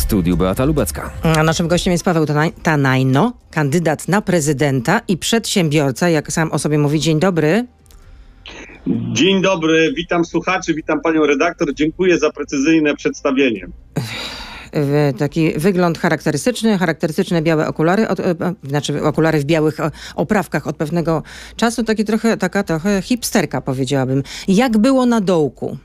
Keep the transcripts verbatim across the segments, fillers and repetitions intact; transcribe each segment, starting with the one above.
studiu Beata Lubecka. A naszym gościem jest Paweł Tanajno, kandydat na prezydenta i przedsiębiorca, jak sam o sobie mówi. Dzień dobry. Dzień dobry, witam słuchaczy, witam panią redaktor. Dziękuję za precyzyjne przedstawienie. Taki wygląd charakterystyczny, charakterystyczne białe okulary, od, znaczy okulary w białych oprawkach od pewnego czasu, taki trochę, taka trochę hipsterka, powiedziałabym. Jak było na dołku?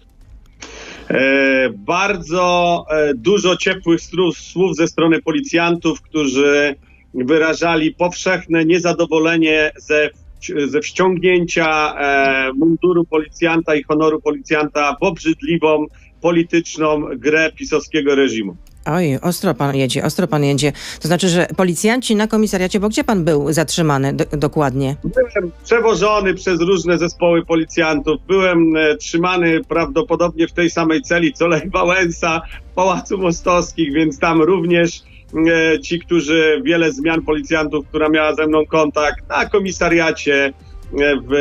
E, bardzo e, dużo ciepłych słów, słów ze strony policjantów, którzy wyrażali powszechne niezadowolenie ze, ze wściągnięcia e, munduru policjanta i honoru policjanta w obrzydliwą polityczną grę pisowskiego reżimu. Oj, ostro pan jedzie, ostro pan jedzie. To znaczy, że policjanci na komisariacie, bo gdzie pan był zatrzymany do, dokładnie? Byłem przewożony przez różne zespoły policjantów. Byłem e, trzymany prawdopodobnie w tej samej celi, co Lech Wałęsa w Pałacu Mostowskich, więc tam również e, ci, którzy, wiele zmian policjantów, która miała ze mną kontakt na komisariacie e, w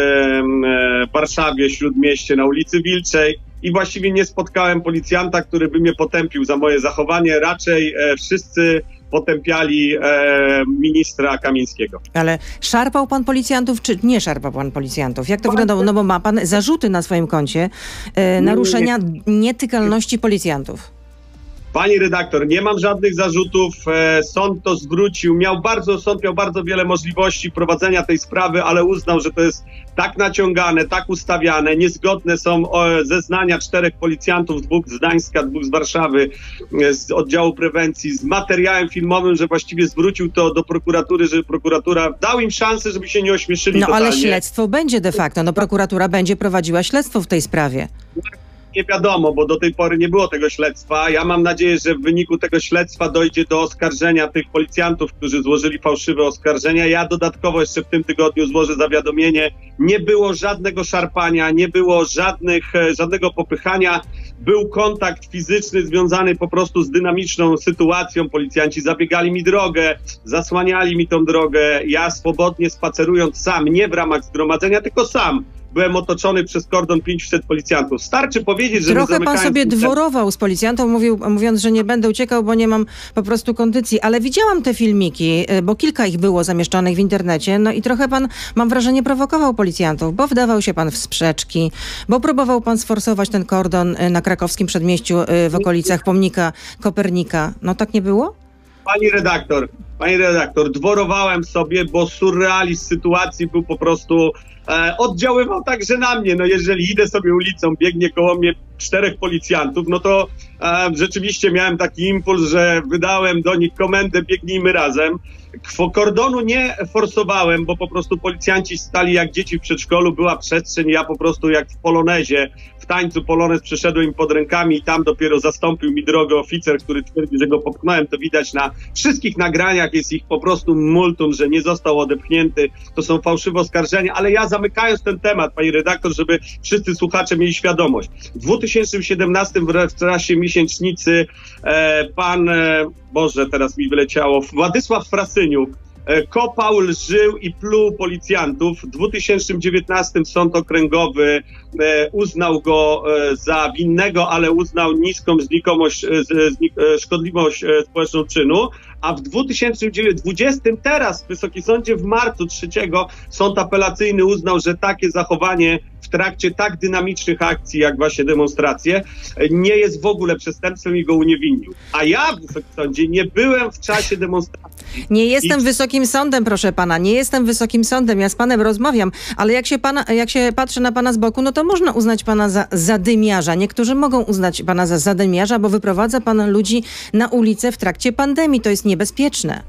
e, Warszawie, Śródmieście, na ulicy Wilczej. I właściwie nie spotkałem policjanta, który by mnie potępił za moje zachowanie. Raczej e, wszyscy potępiali e, ministra Kamińskiego. Ale szarpał pan policjantów, czy nie szarpał pan policjantów? Jak to wyglądało? No bo ma pan zarzuty na swoim koncie e, naruszenia nietykalności policjantów. Pani redaktor, nie mam żadnych zarzutów. Sąd to zwrócił. Miał bardzo, sąd miał bardzo wiele możliwości prowadzenia tej sprawy, ale uznał, że to jest tak naciągane, tak ustawiane. Niezgodne są zeznania czterech policjantów, dwóch z Gdańska, dwóch z Warszawy, z oddziału prewencji, z materiałem filmowym, że właściwie zwrócił to do prokuratury, że prokuratura dał im szansę, żeby się nie ośmieszyli. No totalnie. Ale śledztwo będzie de facto. No prokuratura będzie prowadziła śledztwo w tej sprawie. Nie wiadomo, bo do tej pory nie było tego śledztwa. Ja mam nadzieję, że w wyniku tego śledztwa dojdzie do oskarżenia tych policjantów, którzy złożyli fałszywe oskarżenia. Ja dodatkowo jeszcze w tym tygodniu złożę zawiadomienie. Nie było żadnego szarpania, nie było żadnych, żadnego popychania. Był kontakt fizyczny związany po prostu z dynamiczną sytuacją. Policjanci zabiegali mi drogę, zasłaniali mi tą drogę. Ja swobodnie spacerując sam, nie w ramach zgromadzenia, tylko sam, byłem otoczony przez kordon pięciuset policjantów. Starczy powiedzieć, że... Trochę pan sobie dworował z policjantą, mówił, mówiąc, że nie będę uciekał, bo nie mam po prostu kondycji. Ale widziałam te filmiki, bo kilka ich było zamieszczonych w internecie. No i trochę pan, mam wrażenie, prowokował policjantów, bo wdawał się pan w sprzeczki, bo próbował pan sforsować ten kordon na krakowskim przedmieściu w okolicach pomnika Kopernika. No tak nie było? Pani redaktor, pani redaktor, dworowałem sobie, bo surrealizm sytuacji był po prostu... E, oddziaływał także na mnie. No jeżeli idę sobie ulicą, biegnie koło mnie czterech policjantów, no to e, rzeczywiście miałem taki impuls, że wydałem do nich komendę: biegnijmy razem. Kordonu nie forsowałem, bo po prostu policjanci stali jak dzieci w przedszkolu, była przestrzeń, ja po prostu jak w polonezie, w tańcu polonez przeszedłem im pod rękami i tam dopiero zastąpił mi drogę oficer, który twierdzi, że go popchnąłem. To widać na wszystkich nagraniach, jest ich po prostu multum, że nie został odepchnięty. To są fałszywe oskarżenia, ale ja zamykając ten temat, pani redaktor, żeby wszyscy słuchacze mieli świadomość. W dwa tysiące siedemnastym w czasie miesięcznicy e, pan, e, Boże, teraz mi wyleciało, Władysław Frasyniuk e, kopał, lżył i pluł policjantów. W dwa tysiące dziewiętnastym sąd okręgowy e, uznał go e, za winnego, ale uznał niską znikomość, e, znik, e, szkodliwość e, społeczną czynu. A w dwa tysiące dwudziestym teraz w Wysokim Sądzie w marcu trzeciego sąd apelacyjny uznał, że takie zachowanie w trakcie tak dynamicznych akcji, jak właśnie demonstracje, nie jest w ogóle przestępstwem i go uniewinnił. A ja w Wysokim Sądzie nie byłem w czasie demonstracji. Nie jestem I... Wysokim Sądem, proszę pana, nie jestem Wysokim Sądem, ja z panem rozmawiam, ale jak się, pana, jak się patrzy na pana z boku, no to można uznać pana za zadymiarza. Niektórzy mogą uznać pana za zadymiarza, bo wyprowadza pan ludzi na ulicę w trakcie pandemii. To jest niebezpieczne.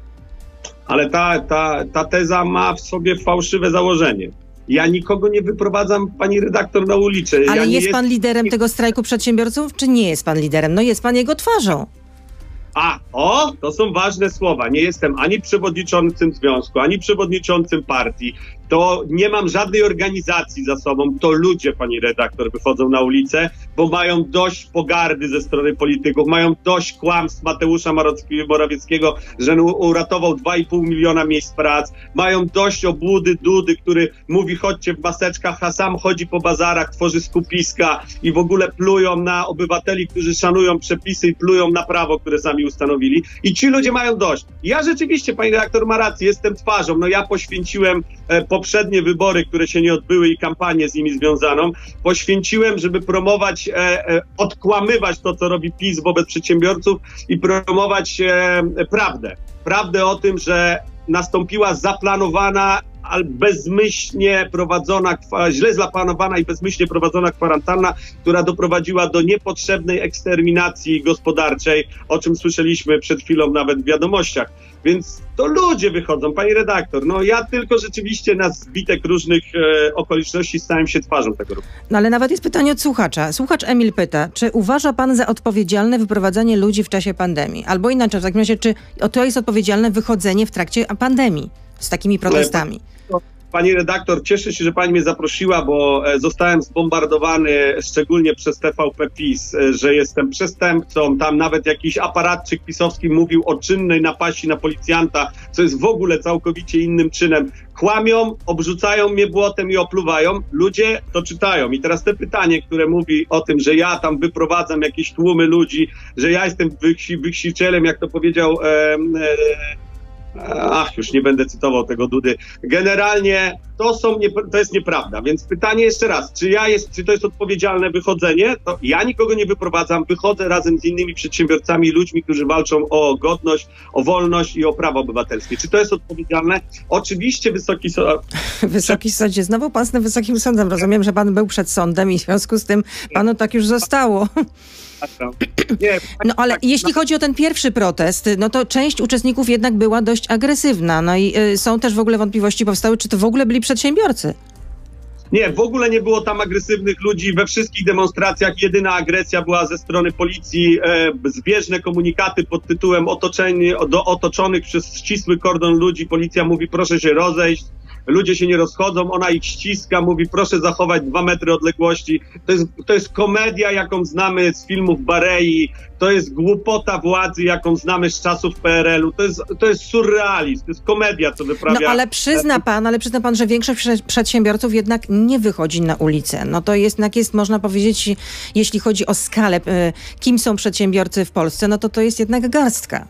Ale ta, ta, ta teza ma w sobie fałszywe założenie. Ja nikogo nie wyprowadzam, pani redaktor, na ulicę. Ale ja jest nie pan jest... liderem tego strajku przedsiębiorców, czy nie jest pan liderem? No jest pan jego twarzą. A, o, to są ważne słowa. Nie jestem ani przewodniczącym związku, ani przewodniczącym partii. to nie mam żadnej organizacji za sobą, to ludzie, pani redaktor, wychodzą na ulicę, bo mają dość pogardy ze strony polityków, mają dość kłamstw Mateusza Morawieckiego, że on uratował dwa i pół miliona miejsc prac, mają dość obłudy Dudy, który mówi chodźcie w maseczkach, a sam chodzi po bazarach, tworzy skupiska i w ogóle plują na obywateli, którzy szanują przepisy i plują na prawo, które sami ustanowili. I ci ludzie mają dość. Ja rzeczywiście, pani redaktor ma rację, jestem twarzą. No ja poświęciłem e, poprzednie wybory, które się nie odbyły i kampanię z nimi związaną, poświęciłem, żeby promować, e, e, odkłamywać to, co robi PiS wobec przedsiębiorców i promować e, prawdę. Prawdę o tym, że nastąpiła zaplanowana, ale bezmyślnie prowadzona, źle zaplanowana i bezmyślnie prowadzona kwarantanna, która doprowadziła do niepotrzebnej eksterminacji gospodarczej, o czym słyszeliśmy przed chwilą nawet w wiadomościach. Więc to ludzie wychodzą, pani redaktor. No ja tylko rzeczywiście na zbitek różnych e, okoliczności stałem się twarzą tego ruchu. No ale nawet jest pytanie od słuchacza. Słuchacz Emil pyta, czy uważa pan za odpowiedzialne wyprowadzanie ludzi w czasie pandemii? Albo inaczej, w takim razie, czy to jest odpowiedzialne wychodzenie w trakcie pandemii z takimi protestami? Pani redaktor, cieszę się, że pani mnie zaprosiła, bo zostałem zbombardowany szczególnie przez T V P PiS, że jestem przestępcą. Tam nawet jakiś aparatczyk pisowski mówił o czynnej napaści na policjanta, co jest w ogóle całkowicie innym czynem. Kłamią, obrzucają mnie błotem i opluwają. Ludzie to czytają. I teraz te pytanie, które mówi o tym, że ja tam wyprowadzam jakieś tłumy ludzi, że ja jestem wychsicielem, jak to powiedział... E, e, Ach, już nie będę cytował tego Dudy. Generalnie to, są nie, to jest nieprawda, więc pytanie jeszcze raz, czy, ja jest, czy to jest odpowiedzialne wychodzenie? To ja nikogo nie wyprowadzam, wychodzę razem z innymi przedsiębiorcami, ludźmi, którzy walczą o godność, o wolność i o prawa obywatelskie. Czy to jest odpowiedzialne? Oczywiście Wysoki Sąd... Wysoki Sądzie, znowu pan z tym Wysokim Sądem. Rozumiem, że pan był przed sądem i w związku z tym panu tak już zostało. Nie, no ale tak, jeśli chodzi o ten pierwszy protest, no to część uczestników jednak była dość agresywna. No i y, są też w ogóle wątpliwości powstały, czy to w ogóle byli przedsiębiorcy. Nie, w ogóle nie było tam agresywnych ludzi. We wszystkich demonstracjach jedyna agresja była ze strony policji. E, zbieżne komunikaty pod tytułem otoczeni, do otoczonych przez ścisły kordon ludzi. Policja mówi proszę się rozejść. Ludzie się nie rozchodzą, ona ich ściska, mówi proszę zachować dwa metry odległości. To jest, to jest komedia, jaką znamy z filmów Barei, to jest głupota władzy, jaką znamy z czasów P R L u. To jest, to jest surrealizm, to jest komedia, co wyprawia... No ale przyzna pan, ale przyzna pan, że większość przedsiębiorców jednak nie wychodzi na ulicę. No to jest, jednak jest, można powiedzieć, jeśli chodzi o skalę, kim są przedsiębiorcy w Polsce, no to to jest jednak garstka.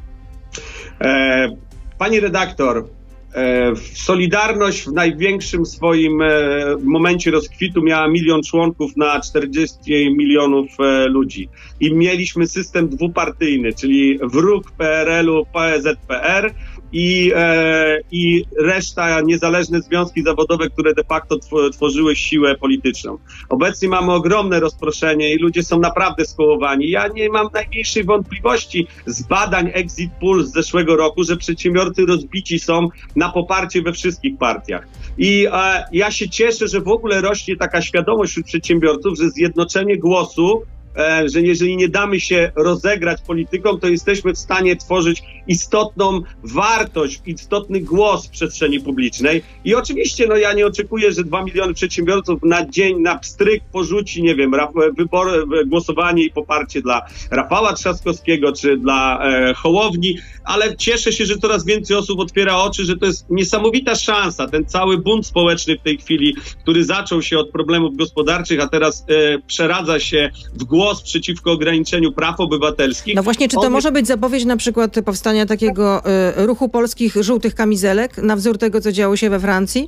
E, pani redaktor, Solidarność w największym swoim momencie rozkwitu miała milion członków na czterdzieści milionów ludzi. I mieliśmy system dwupartyjny, czyli wróg P R L u, P Z P R i, e, i reszta niezależne związki zawodowe, które de facto tworzyły siłę polityczną. Obecnie mamy ogromne rozproszenie i ludzie są naprawdę skołowani. Ja nie mam najmniejszej wątpliwości z badań Exit Poll z zeszłego roku, że przedsiębiorcy rozbici są na poparcie we wszystkich partiach. I e, ja się cieszę, że w ogóle rośnie taka świadomość wśród przedsiębiorców, że zjednoczenie głosu, e, że jeżeli nie damy się rozegrać politykom, to jesteśmy w stanie tworzyć istotną wartość, istotny głos w przestrzeni publicznej. I oczywiście, no ja nie oczekuję, że dwa miliony przedsiębiorców na dzień, na pstryk porzuci, nie wiem, wybory, głosowanie i poparcie dla Rafała Trzaskowskiego czy dla e, Hołowni, ale cieszę się, że coraz więcej osób otwiera oczy, że to jest niesamowita szansa, ten cały bunt społeczny w tej chwili, który zaczął się od problemów gospodarczych, a teraz e, przeradza się w głos przeciwko ograniczeniu praw obywatelskich. No właśnie, czy to On... może być zapowiedź na przykład powstania takiego y, ruchu polskich żółtych kamizelek na wzór tego, co działo się we Francji?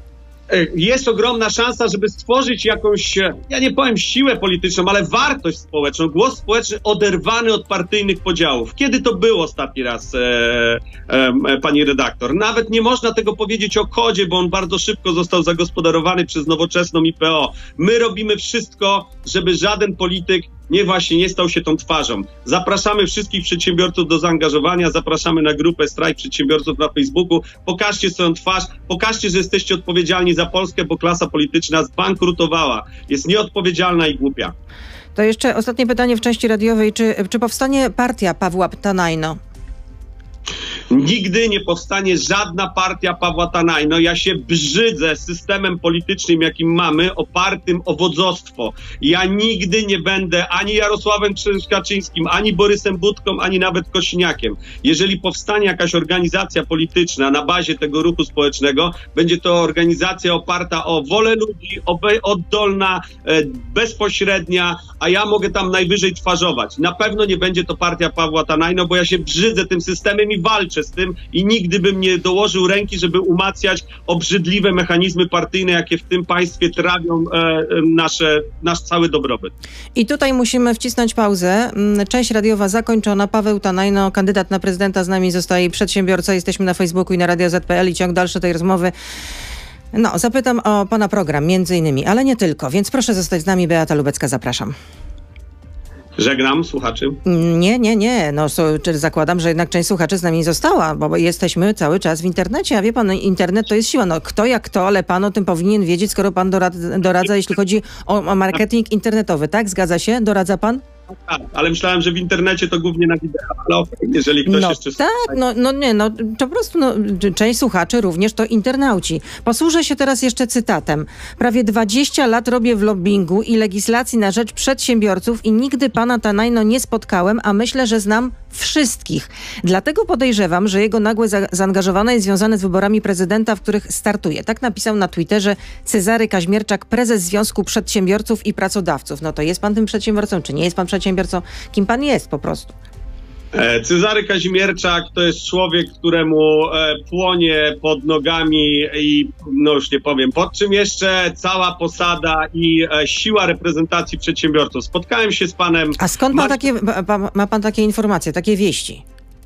Jest ogromna szansa, żeby stworzyć jakąś, ja nie powiem siłę polityczną, ale wartość społeczną, głos społeczny oderwany od partyjnych podziałów. Kiedy to było ostatni raz, e, e, pani redaktor? Nawet nie można tego powiedzieć o kodzie, bo on bardzo szybko został zagospodarowany przez Nowoczesną i P O. My robimy wszystko, żeby żaden polityk nie właśnie nie stał się tą twarzą. Zapraszamy wszystkich przedsiębiorców do zaangażowania, zapraszamy na grupę Strajk Przedsiębiorców na Facebooku. Pokażcie swoją twarz, pokażcie, że jesteście odpowiedzialni za Polskę, bo klasa polityczna zbankrutowała. Jest nieodpowiedzialna i głupia. To jeszcze ostatnie pytanie w części radiowej. Czy, czy powstanie partia Pawła Ptanajno? Nigdy nie powstanie żadna partia Pawła Tanajno. Ja się brzydzę systemem politycznym, jakim mamy, opartym o wodzostwo. Ja nigdy nie będę ani Jarosławem Kaczyńskim, ani Borysem Budką, ani nawet Kosiniakiem. Jeżeli powstanie jakaś organizacja polityczna na bazie tego ruchu społecznego, będzie to organizacja oparta o wolę ludzi, oddolna, bezpośrednia, a ja mogę tam najwyżej twarzować. Na pewno nie będzie to partia Pawła Tanajno, bo ja się brzydzę tym systemem i walczę z tym i nigdy bym nie dołożył ręki, żeby umacniać obrzydliwe mechanizmy partyjne, jakie w tym państwie trawią e, nasze, nasz cały dobrobyt. I tutaj musimy wcisnąć pauzę. Część radiowa zakończona. Paweł Tanajno, kandydat na prezydenta, z nami zostaje, przedsiębiorca. Jesteśmy na Facebooku i na radio zet pe el i ciąg dalszy tej rozmowy. No, zapytam o pana program, między innymi, ale nie tylko, więc proszę zostać z nami. Beata Lubecka, zapraszam. Żegnam słuchaczy. Nie, nie, nie. No, so, zakładam, że jednak część słuchaczy z nami została, bo jesteśmy cały czas w internecie. A wie pan, internet to jest siła. No, kto jak kto, ale pan o tym powinien wiedzieć, skoro pan doradza, doradza jeśli chodzi o, o marketing internetowy. Tak? Zgadza się? Doradza pan? Tak, ale myślałem, że w internecie to głównie na wideo, ale okej, jeżeli ktoś no, jeszcze... Tak, no, no nie, no to po prostu no, część słuchaczy również to internauci. Posłużę się teraz jeszcze cytatem. Prawie dwadzieścia lat robię w lobbingu i legislacji na rzecz przedsiębiorców i nigdy pana Tanajno nie spotkałem, a myślę, że znam wszystkich. Dlatego podejrzewam, że jego nagłe za- zaangażowanie jest związane z wyborami prezydenta, w których startuje. Tak napisał na Twitterze Cezary Kaźmierczak, prezes Związku Przedsiębiorców i Pracodawców. No to jest pan tym przedsiębiorcą, czy nie jest pan przedsiębiorcą? Kim pan jest po prostu? Cezary Kaźmierczak to jest człowiek, któremu e, płonie pod nogami i no już nie powiem pod czym jeszcze cała posada i e, siła reprezentacji przedsiębiorców. Spotkałem się z panem... A skąd ma, takie, ma, ma pan takie informacje, takie wieści?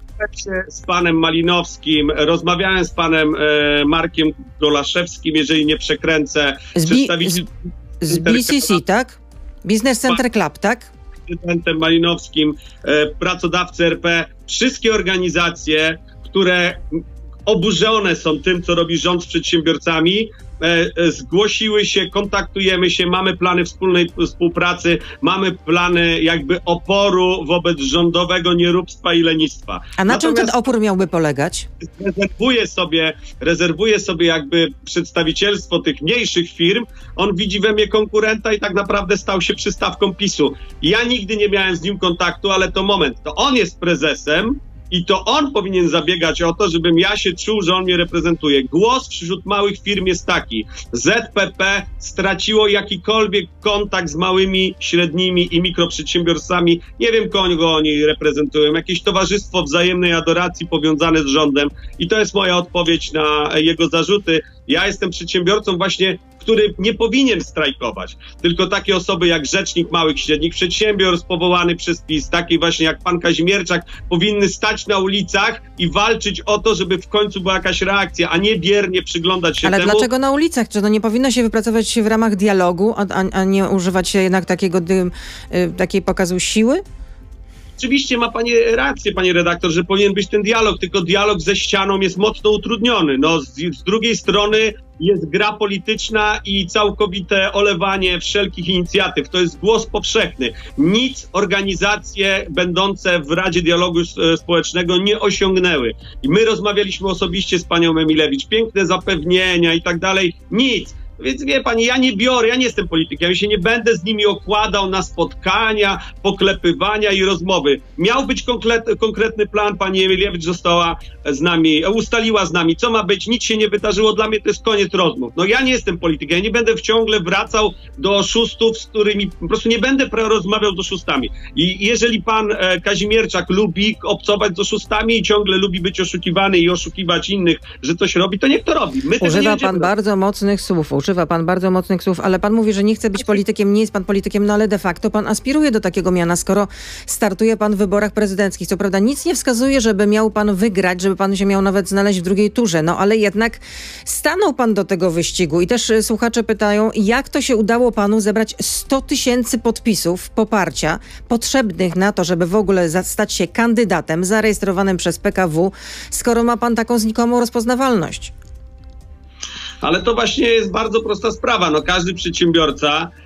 Z panem Malinowskim, rozmawiałem z panem e, Markiem Golaszewskim, jeżeli nie przekręcę. Z, przedstawiciel... z, z B C C, tak? Business Center Club, tak? Prezydentem Malinowskim, e, pracodawcy er pe, wszystkie organizacje, które oburzone są tym, co robi rząd z przedsiębiorcami, e, e, zgłosiły się, kontaktujemy się, mamy plany wspólnej współpracy, mamy plany jakby oporu wobec rządowego nieróbstwa i lenistwa. A na czym ten opór miałby polegać? Rezerwuje sobie, rezerwuje sobie jakby przedstawicielstwo tych mniejszych firm. On widzi we mnie konkurenta i tak naprawdę stał się przystawką PiSu. Ja nigdy nie miałem z nim kontaktu, ale to moment, to on jest prezesem i to on powinien zabiegać o to, żebym ja się czuł, że on mnie reprezentuje. Głos wśród małych firm jest taki. zet pe pe straciło jakikolwiek kontakt z małymi, średnimi i mikroprzedsiębiorcami. Nie wiem, kogo oni reprezentują. Jakieś towarzystwo wzajemnej adoracji powiązane z rządem. I to jest moja odpowiedź na jego zarzuty. Ja jestem przedsiębiorcą właśnie, który nie powinien strajkować. Tylko takie osoby jak Rzecznik Małych i Średnich Przedsiębiorstw powołany przez PiS, takie właśnie jak pan Kaźmierczak, powinny stać na ulicach i walczyć o to, żeby w końcu była jakaś reakcja, a nie biernie przyglądać się Ale temu. Ale dlaczego na ulicach? Czy to nie powinno się wypracować się w ramach dialogu, a, a, a nie używać się jednak takiego, y, takiej pokazu siły? Oczywiście ma pani rację, panie redaktor, że powinien być ten dialog, tylko dialog ze ścianą jest mocno utrudniony. No, z, z drugiej strony jest gra polityczna i całkowite olewanie wszelkich inicjatyw. To jest głos powszechny. Nic organizacje będące w Radzie Dialogu Społecznego nie osiągnęły. I my rozmawialiśmy osobiście z panią Emilewicz. Piękne zapewnienia i tak dalej. Nic. Więc wie pani, ja nie biorę, ja nie jestem politykiem, ja się nie będę z nimi okładał na spotkania, poklepywania i rozmowy. Miał być konkretny, konkretny plan, pani Emilewicz została z nami, ustaliła z nami, co ma być, nic się nie wydarzyło, dla mnie to jest koniec rozmów. No ja nie jestem politykiem, ja nie będę ciągle wracał do oszustów, z którymi po prostu nie będę rozmawiał z oszustami. I jeżeli pan e, Kaźmierczak lubi obcować z oszustami i ciągle lubi być oszukiwany i oszukiwać innych, że coś robi, to niech to robi. My Używa pan bardzo mocnych słów. Używa pan bardzo mocnych słów, ale pan mówi, że nie chce być politykiem, nie jest pan politykiem, no ale de facto pan aspiruje do takiego miana, skoro startuje pan w wyborach prezydenckich. Co prawda nic nie wskazuje, żeby miał pan wygrać, żeby pan się miał nawet znaleźć w drugiej turze, no ale jednak stanął pan do tego wyścigu i też słuchacze pytają, jak to się udało panu zebrać sto tysięcy podpisów poparcia potrzebnych na to, żeby w ogóle stać się kandydatem zarejestrowanym przez pe ka wu, skoro ma pan taką znikomą rozpoznawalność? Ale to właśnie jest bardzo prosta sprawa. No, każdy przedsiębiorca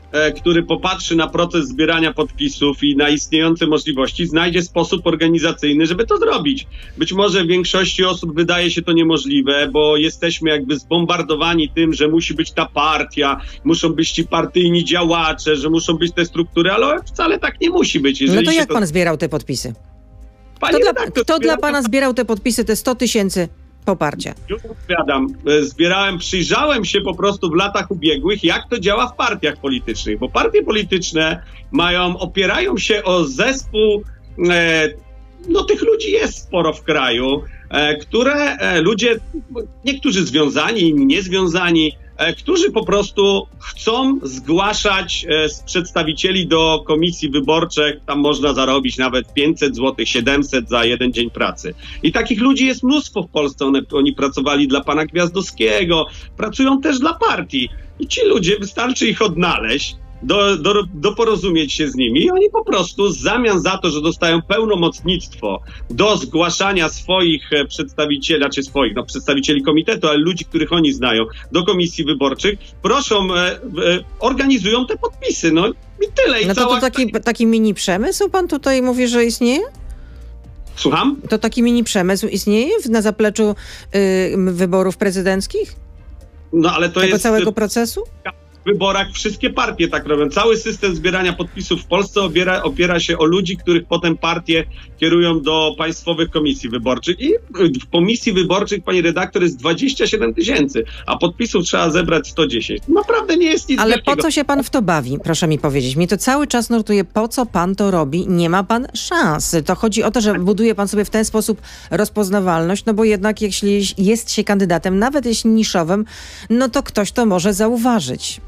e, który popatrzy na proces zbierania podpisów i na istniejące możliwości, znajdzie sposób organizacyjny, żeby to zrobić. Być może większości osób wydaje się to niemożliwe, bo jesteśmy jakby zbombardowani tym, że musi być ta partia, muszą być ci partyjni działacze, że muszą być te struktury, ale wcale tak nie musi być. Jeżeli no to jak to... pan zbierał te podpisy? Panie Kto, redaktor, dla, kto dla zbieram- pana zbierał te podpisy, te sto tysięcy poparcia? Już odpowiadam. Zbierałem, przyjrzałem się po prostu w latach ubiegłych, jak to działa w partiach politycznych, bo partie polityczne mają, opierają się o zespół, e, no tych ludzi jest sporo w kraju, e, które e, ludzie, niektórzy związani, inni niezwiązani, e, którzy po prostu chcą zgłaszać e, z przedstawicieli do komisji wyborczych, tam można zarobić nawet pięćset złotych, siedemset za jeden dzień pracy. I takich ludzi jest mnóstwo w Polsce, One, oni pracowali dla pana Gwiazdowskiego, pracują też dla partii. I ci ludzie, wystarczy ich odnaleźć, Do, do, doporozumieć się z nimi i oni po prostu w zamian za to, że dostają pełnomocnictwo do zgłaszania swoich e, przedstawicieli, czy swoich, no przedstawicieli komitetu, ale ludzi, których oni znają, do komisji wyborczych, proszą, e, e, organizują te podpisy, no i tyle. I No to, cała... to taki, taki mini przemysł pan tutaj mówi, że istnieje? Słucham? To taki mini przemysł istnieje w- na zapleczu y, wyborów prezydenckich? No ale to Tego jest... całego procesu? W wyborach wszystkie partie tak robią. Cały system zbierania podpisów w Polsce opiera, opiera się o ludzi, których potem partie kierują do państwowych komisji wyborczych. I w komisji wyborczych, pani redaktor, jest dwadzieścia siedem tysięcy, a podpisów trzeba zebrać sto dziesięć. Naprawdę nie jest nic Ale wielkiego. po co się pan w to bawi? Proszę mi powiedzieć. Mnie to cały czas nurtuje, po co pan to robi? Nie ma pan szans. To chodzi o to, że buduje pan sobie w ten sposób rozpoznawalność, no bo jednak jeśli jest się kandydatem, nawet jeśli niszowym, no to ktoś to może zauważyć.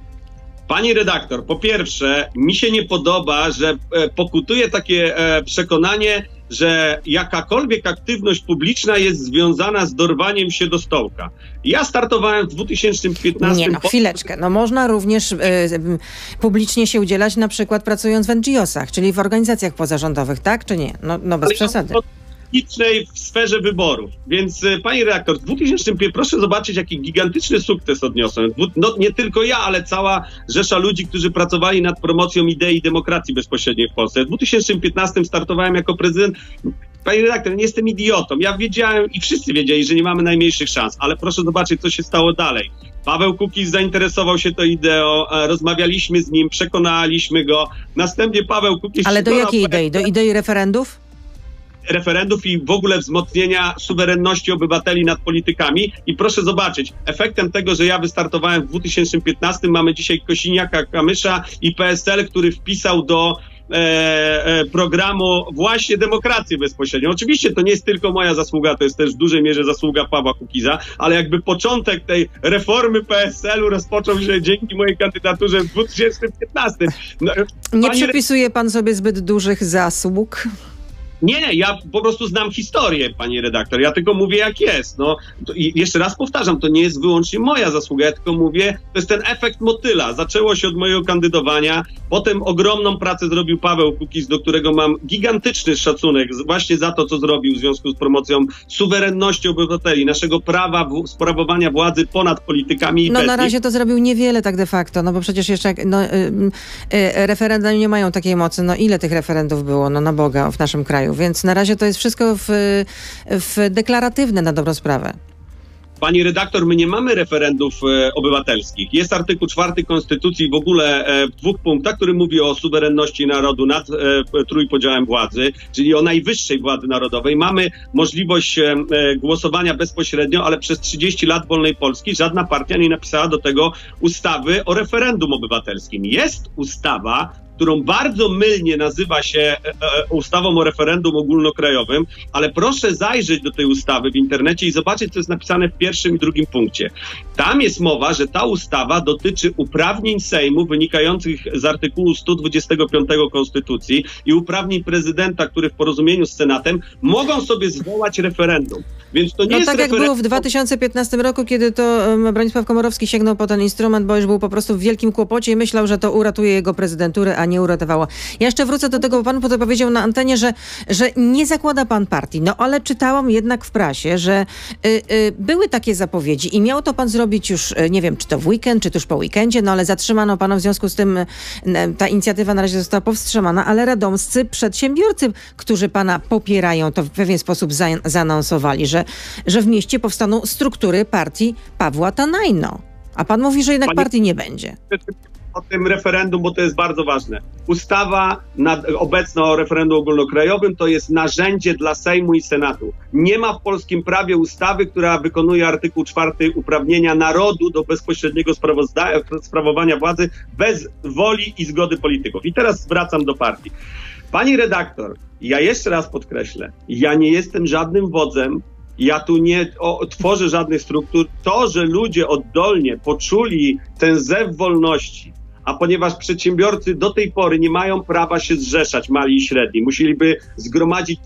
Pani redaktor, po pierwsze, mi się nie podoba, że e, pokutuje takie e, przekonanie, że jakakolwiek aktywność publiczna jest związana z dorwaniem się do stołka. Ja startowałem w dwa tysiące piętnastym... Nie no, chwileczkę. No można również y, y, publicznie się udzielać, na przykład pracując w en dżi osach, czyli w organizacjach pozarządowych, tak czy nie? No, no bez Ale przesady. ja publicznej w sferze wyborów. Więc e, pani redaktor, w dwa tysiące pierwszym proszę zobaczyć, jaki gigantyczny sukces odniosłem. Dwu- No nie tylko ja, ale cała rzesza ludzi, którzy pracowali nad promocją idei demokracji bezpośredniej w Polsce. W dwa tysiące piętnastym startowałem jako prezydent. Pani redaktor, nie jestem idiotą. Ja wiedziałem i wszyscy wiedzieli, że nie mamy najmniejszych szans, ale proszę zobaczyć, co się stało dalej. Paweł Kukiz zainteresował się tą ideą, e, rozmawialiśmy z nim, przekonaliśmy go. Następnie Paweł Kukiz... Ale do przekonał jakiej idei? Do idei referendów? referendów i w ogóle wzmocnienia suwerenności obywateli nad politykami. I proszę zobaczyć, efektem tego, że ja wystartowałem w dwa tysiące piętnastym, mamy dzisiaj Kosiniaka-Kamysza i P S L, który wpisał do e, e, programu właśnie demokrację bezpośrednią. Oczywiście to nie jest tylko moja zasługa, to jest też w dużej mierze zasługa Pawła Kukiza, ale jakby początek tej reformy P S L u rozpoczął się dzięki mojej kandydaturze w dwa tysiące piętnastym. No, Nie pani- przypisuje pan sobie zbyt dużych zasług? Nie, ja po prostu znam historię, pani redaktor. Ja tylko mówię, jak jest. No, to, i jeszcze raz powtarzam, to nie jest wyłącznie moja zasługa. Ja tylko mówię, to jest ten efekt motyla. Zaczęło się od mojego kandydowania. Potem ogromną pracę zrobił Paweł Kukiz, do którego mam gigantyczny szacunek z- właśnie za to, co zrobił w związku z promocją suwerenności obywateli, naszego prawa w, sprawowania władzy ponad politykami i No bez na nich. razie to zrobił niewiele tak de facto, no bo przecież jeszcze jak, no, y, y, referenda nie mają takiej mocy. No ile tych referendów było, no na Boga, w naszym kraju. Więc na razie to jest wszystko w, w deklaratywne na dobrą sprawę. Pani redaktor, my nie mamy referendów e, obywatelskich. Jest artykuł czwarty Konstytucji w ogóle e, w dwóch punktach, który mówi o suwerenności narodu nad e, trójpodziałem władzy, czyli o najwyższej władzy narodowej. Mamy możliwość e, e, głosowania bezpośrednio, ale przez trzydzieści lat wolnej Polski żadna partia nie napisała do tego ustawy o referendum obywatelskim. Jest ustawa, którą bardzo mylnie nazywa się e, e, ustawą o referendum ogólnokrajowym, ale proszę zajrzeć do tej ustawy w internecie i zobaczyć, co jest napisane w pierwszym i drugim punkcie. Tam jest mowa, że ta ustawa dotyczy uprawnień Sejmu wynikających z artykułu sto dwudziestego piątego Konstytucji i uprawnień prezydenta, który w porozumieniu z Senatem mogą sobie zwołać referendum. Więc to nie No jest tak jak referendum... było w dwa tysiące piętnastym roku, kiedy to um, Bronisław Komorowski sięgnął po ten instrument, bo już był po prostu w wielkim kłopocie i myślał, że to uratuje jego prezydenturę, a a nie uratowało. Ja jeszcze wrócę do tego, bo pan potem powiedział na antenie, że, że nie zakłada pan partii. No ale czytałam jednak w prasie, że y, y, były takie zapowiedzi i miał to pan zrobić już, y, nie wiem, czy to w weekend, czy tuż po weekendzie, no ale zatrzymano pana w związku z tym, y, ta inicjatywa na razie została powstrzymana, ale radomscy przedsiębiorcy, którzy pana popierają, to w pewien sposób za, zaanonsowali, że, że w mieście powstaną struktury partii Pawła Tanajno. A pan mówi, że jednak Pani... partii nie będzie. O tym referendum, bo to jest bardzo ważne. Ustawa nad, obecna o referendum ogólnokrajowym to jest narzędzie dla Sejmu i Senatu. Nie ma w polskim prawie ustawy, która wykonuje artykuł czwarty uprawnienia narodu do bezpośredniego sprawowania władzy bez woli i zgody polityków. I teraz wracam do partii. Pani redaktor, ja jeszcze raz podkreślę, ja nie jestem żadnym wodzem, ja tu nie o, tworzę żadnych struktur. To, że ludzie oddolnie poczuli ten zew wolności, a ponieważ przedsiębiorcy do tej pory nie mają prawa się zrzeszać, mali i średni, musieliby zgromadzić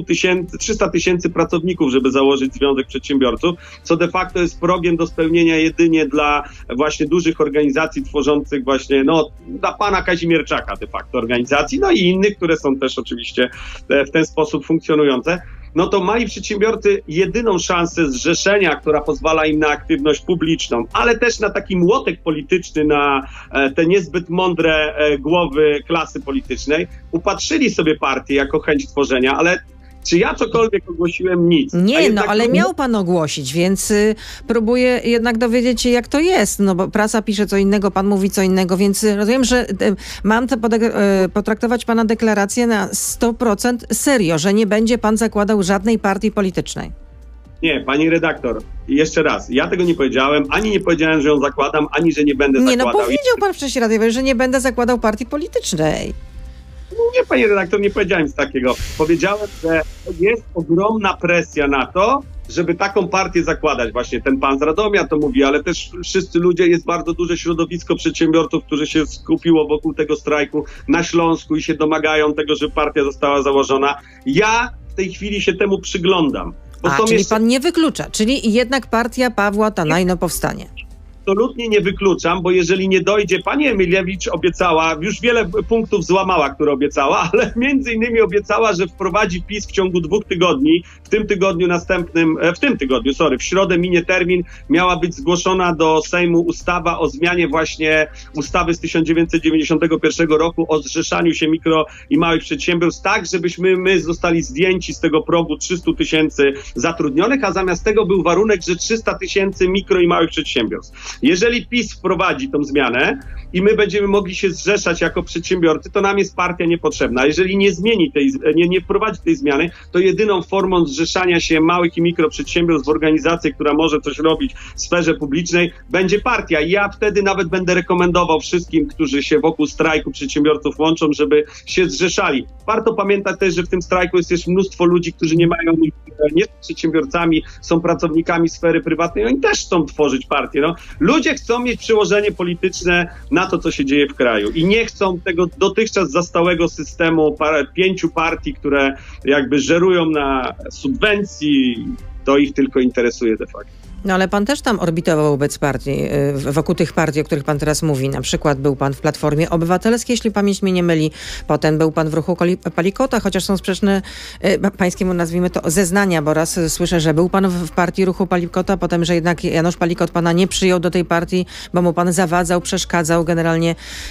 trzysta tysięcy pracowników, żeby założyć Związek Przedsiębiorców, co de facto jest progiem do spełnienia jedynie dla właśnie dużych organizacji tworzących właśnie, no, dla pana Kazimierczaka de facto organizacji, no i innych, które są też oczywiście w ten sposób funkcjonujące. No to mali przedsiębiorcy jedyną szansę zrzeszenia, która pozwala im na aktywność publiczną, ale też na taki młotek polityczny, na te niezbyt mądre głowy klasy politycznej, upatrzyli sobie partię jako chęć tworzenia, ale czy ja cokolwiek ogłosiłem? Nic. Nie, no ale miał pan ogłosić, więc y, próbuję jednak dowiedzieć się, jak to jest, no bo prasa pisze co innego, pan mówi co innego, więc rozumiem, że y, mam te y, potraktować pana deklarację na sto procent serio, że nie będzie pan zakładał żadnej partii politycznej. Nie, pani redaktor, jeszcze raz, ja tego nie powiedziałem, ani nie powiedziałem, że ją zakładam, ani że nie będę nie, zakładał. Nie, no powiedział pan wcześniej radiowej, że nie będę zakładał partii politycznej. Nie, panie redaktor, nie powiedziałem nic takiego. Powiedziałem, że jest ogromna presja na to, żeby taką partię zakładać. Właśnie ten pan z Radomia to mówi, ale też wszyscy ludzie, jest bardzo duże środowisko przedsiębiorców, którzy się skupiło wokół tego strajku na Śląsku i się domagają tego, żeby partia została założona. Ja w tej chwili się temu przyglądam. Bo A, są czyli jeszcze... pan nie wyklucza, czyli jednak partia Pawła Tanajno powstanie. Absolutnie nie wykluczam, bo jeżeli nie dojdzie, pani Emilewicz obiecała, już wiele punktów złamała, które obiecała, ale między innymi obiecała, że wprowadzi PiS w ciągu dwóch tygodni, w tym tygodniu następnym, w tym tygodniu, sorry, w środę minie termin, miała być zgłoszona do Sejmu ustawa o zmianie właśnie ustawy z tysiąc dziewięćset dziewięćdziesiątego pierwszego roku o zrzeszaniu się mikro i małych przedsiębiorstw, tak żebyśmy my zostali zdjęci z tego progu trzystu tysięcy zatrudnionych, a zamiast tego był warunek, że trzysta tysięcy mikro i małych przedsiębiorstw. Jeżeli PiS wprowadzi tą zmianę i my będziemy mogli się zrzeszać jako przedsiębiorcy, to nam jest partia niepotrzebna. Jeżeli nie zmieni tej, nie, nie wprowadzi tej zmiany, to jedyną formą zrzeszania się małych i mikroprzedsiębiorstw w organizacji, która może coś robić w sferze publicznej, będzie partia. I ja wtedy nawet będę rekomendował wszystkim, którzy się wokół strajku przedsiębiorców łączą, żeby się zrzeszali. Warto pamiętać też, że w tym strajku jest też mnóstwo ludzi, którzy nie mają, nie są przedsiębiorcami, są pracownikami sfery prywatnej, oni też chcą tworzyć partię. No. Ludzie chcą mieć przełożenie polityczne na to, co się dzieje w kraju i nie chcą tego dotychczas zastałego systemu par- pięciu partii, które jakby żerują na subwencji, to ich tylko interesuje de facto. No ale pan też tam orbitował wobec partii, wokół tych partii, o których pan teraz mówi. Na przykład był pan w Platformie Obywatelskiej, jeśli pamięć mnie nie myli. Potem był pan w ruchu Palikota, chociaż są sprzeczne pańskiemu, nazwijmy to, zeznania, bo raz słyszę, że był pan w partii ruchu Palikota, potem, że jednak Janusz Palikot pana nie przyjął do tej partii, bo mu pan zawadzał, przeszkadzał generalnie,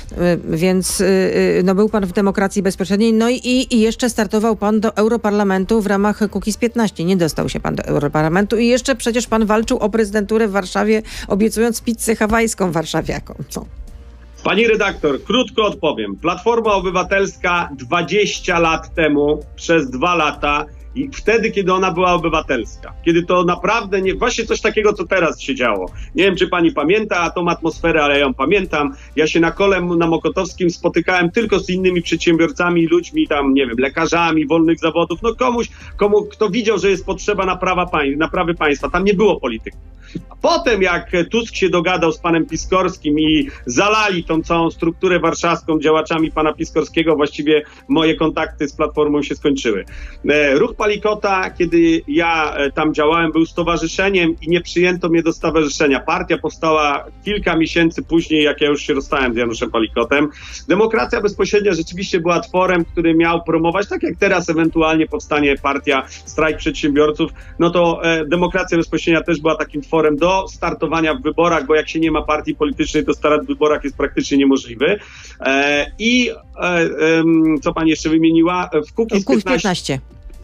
więc no, był pan w Demokracji Bezpośredniej. No i, i jeszcze startował pan do Europarlamentu w ramach Kukiz piętnaście. Nie dostał się pan do Europarlamentu i jeszcze przecież pan walczył o prezydenturę w Warszawie, obiecując pizzę hawajską warszawiakom. Co? Pani redaktor, krótko odpowiem. Platforma Obywatelska dwadzieścia lat temu, przez dwa lata, i wtedy, kiedy ona była obywatelska, kiedy to naprawdę nie, właśnie coś takiego, co teraz się działo. Nie wiem, czy pani pamięta tą atmosferę, ale ja ją pamiętam. Ja się na kole na Mokotowskim spotykałem tylko z innymi przedsiębiorcami, ludźmi tam, nie wiem, lekarzami, wolnych zawodów, no komuś, komu, kto widział, że jest potrzeba naprawa pań, naprawy państwa. Tam nie było polityków. A potem jak Tusk się dogadał z panem Piskorskim i zalali tą całą strukturę warszawską działaczami pana Piskorskiego, właściwie moje kontakty z Platformą się skończyły. Ruch Palikota, kiedy ja tam działałem, był stowarzyszeniem i nie przyjęto mnie do stowarzyszenia. Partia powstała kilka miesięcy później, jak ja już się rozstałem z Januszem Palikotem. Demokracja Bezpośrednia rzeczywiście była tworem, który miał promować, tak jak teraz ewentualnie powstanie partia Strajk Przedsiębiorców, no to e, Demokracja Bezpośrednia też była takim tworem do startowania w wyborach, bo jak się nie ma partii politycznej, to start w wyborach jest praktycznie niemożliwy. E, I e, e, co pani jeszcze wymieniła? W Kukiz piętnaście.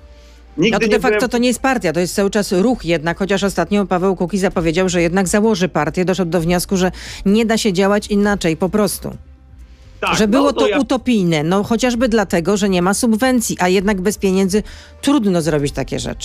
No to de facto byłem... to nie jest partia, to jest cały czas ruch jednak, chociaż ostatnio Paweł Kukiz zapowiedział, że jednak założy partię, doszedł do wniosku, że nie da się działać inaczej, po prostu. Tak, że było no, to, to ja... utopijne, no chociażby dlatego, że nie ma subwencji, a jednak bez pieniędzy trudno zrobić takie rzeczy.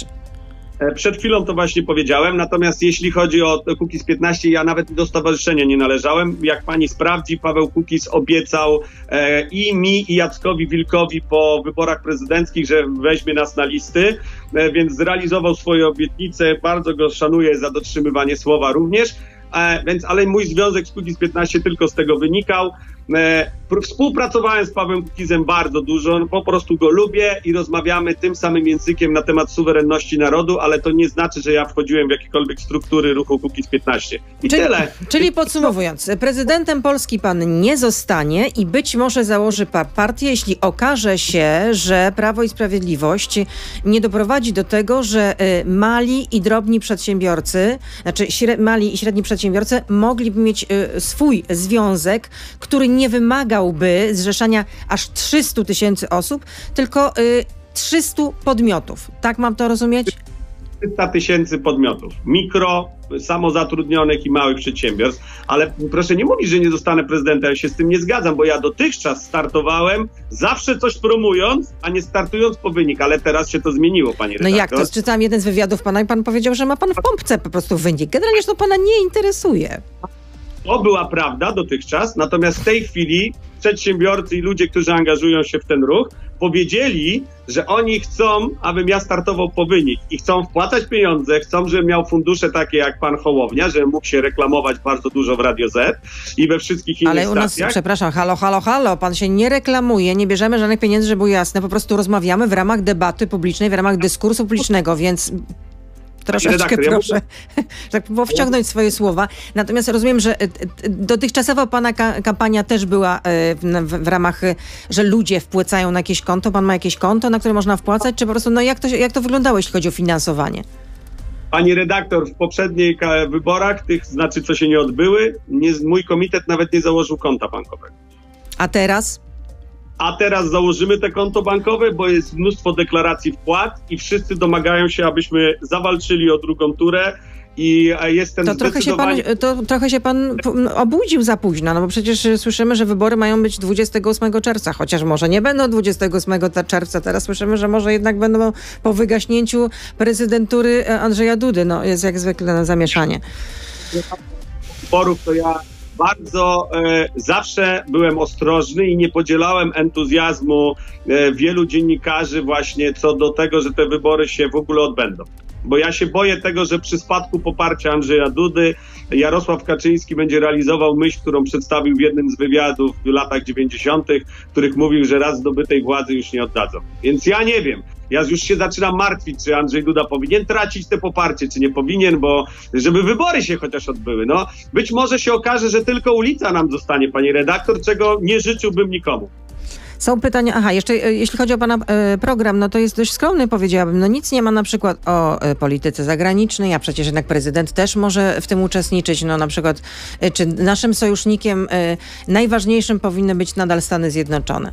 Przed chwilą to właśnie powiedziałem, natomiast jeśli chodzi o Kukiz piętnaście, ja nawet do stowarzyszenia nie należałem. Jak pani sprawdzi, Paweł Kukiz obiecał e, i mi, i Jackowi Wilkowi po wyborach prezydenckich, że weźmie nas na listy, e, więc zrealizował swoje obietnice. Bardzo go szanuję za dotrzymywanie słowa również. E, więc, ale mój związek z Kukiz piętnaście tylko z tego wynikał. E, współpracowałem z Pawłem Kukizem bardzo dużo, no, po prostu go lubię i rozmawiamy tym samym językiem na temat suwerenności narodu, ale to nie znaczy, że ja wchodziłem w jakiekolwiek struktury ruchu Kukiz piętnaście. I czyli, tyle. Czyli podsumowując, prezydentem Polski pan nie zostanie i być może założy partię, jeśli okaże się, że Prawo i Sprawiedliwość nie doprowadzi do tego, że mali i drobni przedsiębiorcy, znaczy mali i średni przedsiębiorcy mogliby mieć swój związek, który nie wymagałby zrzeszania aż trzystu tysięcy osób, tylko y, trzystu podmiotów. Tak mam to rozumieć? trzysta tysięcy podmiotów. Mikro, samozatrudnionych i małych przedsiębiorstw. Ale proszę nie mówić, że nie zostanę prezydentem. Ja się z tym nie zgadzam, bo ja dotychczas startowałem zawsze coś promując, a nie startując po wynik. Ale teraz się to zmieniło, pani redaktor. No jak to? Czytałem jeden z wywiadów pana i pan powiedział, że ma pan w pompce po prostu wynik. Generalnie to pana nie interesuje. To była prawda dotychczas, natomiast w tej chwili przedsiębiorcy i ludzie, którzy angażują się w ten ruch, powiedzieli, że oni chcą, abym ja startował po wynik i chcą wpłacać pieniądze, chcą, żebym miał fundusze takie jak pan Hołownia, żebym mógł się reklamować bardzo dużo w Radio Z i we wszystkich innych Ale u nas, stacjach. Przepraszam, halo, halo, halo, pan się nie reklamuje, nie bierzemy żadnych pieniędzy, żeby było jasne, po prostu rozmawiamy w ramach debaty publicznej, w ramach dyskursu publicznego, więc... Troszeczkę proszę, tak było wciągnąć swoje słowa. Natomiast rozumiem, że dotychczasowa pana kampania też była w, w ramach, że ludzie wpłacają na jakieś konto. Pan ma jakieś konto, na które można wpłacać? Czy po prostu, no jak to, jak to wyglądało, jeśli chodzi o finansowanie? Pani redaktor, w poprzednich wyborach, tych znaczy, co się nie odbyły, nie, mój komitet nawet nie założył konta bankowego. A teraz? A teraz założymy te konto bankowe, bo jest mnóstwo deklaracji wpłat i wszyscy domagają się, abyśmy zawalczyli o drugą turę. I jestem to trochę, zdecydowanie... się pan, to trochę się pan obudził za późno, no bo przecież słyszymy, że wybory mają być dwudziestego ósmego czerwca, chociaż może nie będą dwudziestego ósmego czerwca. Teraz słyszymy, że może jednak będą po wygaśnięciu prezydentury Andrzeja Dudy. No jest jak zwykle na zamieszanie. Wyborów to ja bardzo e, zawsze byłem ostrożny i nie podzielałem entuzjazmu e, wielu dziennikarzy właśnie co do tego, że te wybory się w ogóle odbędą. Bo ja się boję tego, że przy spadku poparcia Andrzeja Dudy Jarosław Kaczyński będzie realizował myśl, którą przedstawił w jednym z wywiadów w latach dziewięćdziesiątych, w których mówił, że raz zdobytej władzy już nie oddadzą. Więc ja nie wiem. Ja już się zaczynam martwić, czy Andrzej Duda powinien tracić te poparcie, czy nie powinien, bo żeby wybory się chociaż odbyły. No, być może się okaże, że tylko ulica nam zostanie, pani redaktor, czego nie życzyłbym nikomu. Są pytania, aha, jeszcze jeśli chodzi o pana e, program, no to jest dość skromny, powiedziałabym. No nic nie ma na przykład o e, polityce zagranicznej, a przecież jednak prezydent też może w tym uczestniczyć. No na przykład, e, czy naszym sojusznikiem e, najważniejszym powinny być nadal Stany Zjednoczone?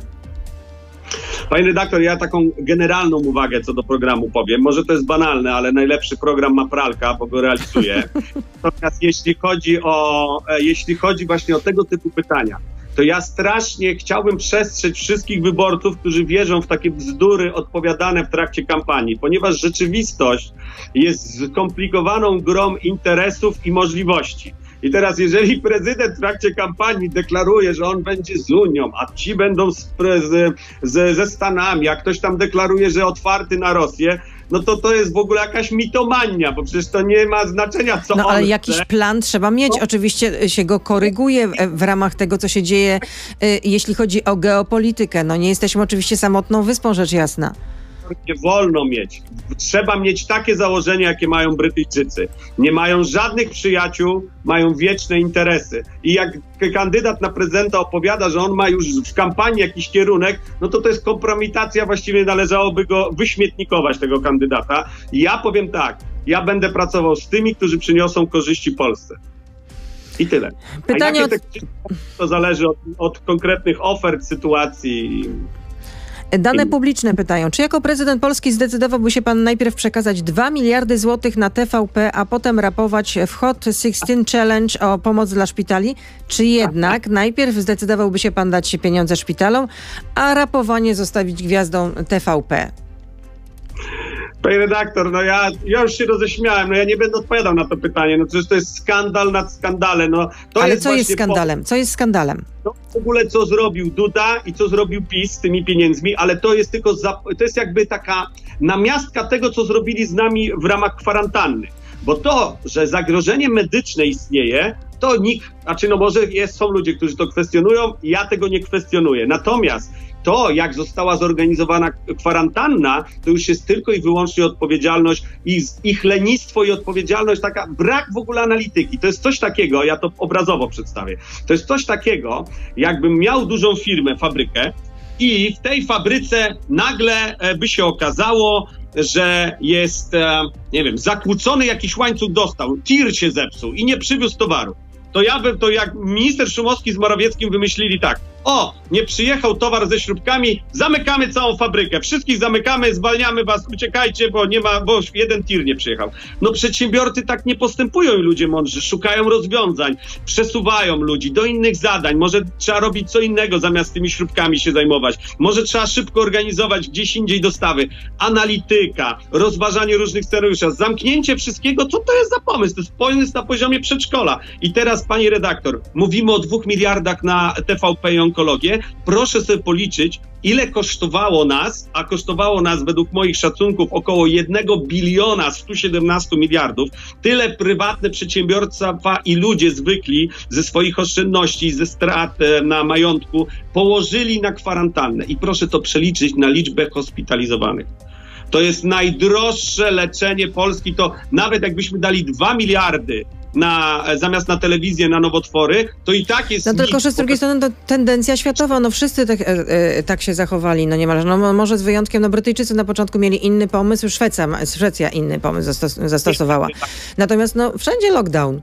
Panie redaktor, ja taką generalną uwagę co do programu powiem. Może to jest banalne, ale najlepszy program ma pralka, bo go realizuje. Natomiast jeśli chodzi o, jeśli chodzi właśnie o tego typu pytania, to ja strasznie chciałbym przestrzec wszystkich wyborców, którzy wierzą w takie bzdury odpowiadane w trakcie kampanii, ponieważ rzeczywistość jest skomplikowaną grą interesów i możliwości. I teraz, jeżeli prezydent w trakcie kampanii deklaruje, że on będzie z Unią, a ci będą z, z, z, ze Stanami, a ktoś tam deklaruje, że otwarty na Rosję, no to to jest w ogóle jakaś mitomania, bo przecież to nie ma znaczenia, co No on ale chce. jakiś plan trzeba mieć. No. Oczywiście się go koryguje w, w ramach tego, co się dzieje, y, jeśli chodzi o geopolitykę. No nie jesteśmy oczywiście samotną wyspą, rzecz jasna. Nie wolno mieć. Trzeba mieć takie założenia, jakie mają Brytyjczycy. Nie mają żadnych przyjaciół, mają wieczne interesy. I jak kandydat na prezydenta opowiada, że on ma już w kampanii jakiś kierunek, no to to jest kompromitacja, właściwie należałoby go wyśmietnikować, tego kandydata. I ja powiem tak, ja będę pracował z tymi, którzy przyniosą korzyści Polsce. I tyle. Pytanie A od... te, to zależy od, od konkretnych ofert, sytuacji. Dane publiczne pytają, czy jako prezydent Polski zdecydowałby się pan najpierw przekazać dwa miliardy złotych na T V P, a potem rapować w Hot szesnaście Challenge o pomoc dla szpitali? Czy jednak najpierw zdecydowałby się pan dać pieniądze szpitalom, a rapowanie zostawić gwiazdom T V P? Panie redaktor, no ja, ja już się roześmiałem, no ja nie będę odpowiadał na to pytanie, no przecież to jest skandal nad skandalem. No, to Ale jest co jest właśnie skandalem? Co jest skandalem? To w ogóle co zrobił Duda i co zrobił PiS z tymi pieniędzmi, ale to jest tylko, za, to jest jakby taka namiastka tego, co zrobili z nami w ramach kwarantanny. Bo to, że zagrożenie medyczne istnieje, to nikt, znaczy no może jest, są ludzie, którzy to kwestionują, ja tego nie kwestionuję. Natomiast to, jak została zorganizowana kwarantanna, to już jest tylko i wyłącznie odpowiedzialność i ich lenistwo i odpowiedzialność, taka brak w ogóle analityki. To jest coś takiego, ja to obrazowo przedstawię, to jest coś takiego, jakbym miał dużą firmę, fabrykę i w tej fabryce nagle by się okazało, że jest, nie wiem, zakłócony jakiś łańcuch dostaw, tir się zepsuł i nie przywiózł towaru. To ja bym, to jak minister Szumowski z Morawieckim wymyślili tak, o, nie przyjechał towar ze śrubkami, zamykamy całą fabrykę, wszystkich zamykamy, zwalniamy was, uciekajcie, bo nie ma, bo jeden tir nie przyjechał. No przedsiębiorcy tak nie postępują i ludzie mądrzy, szukają rozwiązań, przesuwają ludzi do innych zadań, może trzeba robić co innego zamiast tymi śrubkami się zajmować, może trzeba szybko organizować gdzieś indziej dostawy, analityka, rozważanie różnych scenariuszy, zamknięcie wszystkiego, co to jest za pomysł? To jest pomysł na poziomie przedszkola. I teraz, pani redaktor, mówimy o dwóch miliardach na T V P i onkologię. Proszę sobie policzyć, ile kosztowało nas, a kosztowało nas według moich szacunków około jednego biliona stu siedemnastu miliardów. Tyle prywatne przedsiębiorstwa i ludzie zwykli ze swoich oszczędności, ze strat na majątku położyli na kwarantannę. I proszę to przeliczyć na liczbę hospitalizowanych. To jest najdroższe leczenie Polski. To nawet jakbyśmy dali dwa miliardy na, zamiast na telewizję, na nowotwory, to i tak jest... No tylko, że z drugiej strony to tendencja światowa, no wszyscy tak, e, e, tak się zachowali, no niemalże, no może z wyjątkiem, no Brytyjczycy na początku mieli inny pomysł, Szwecja, Szwecja inny pomysł zastos zastosowała. Natomiast no wszędzie lockdown.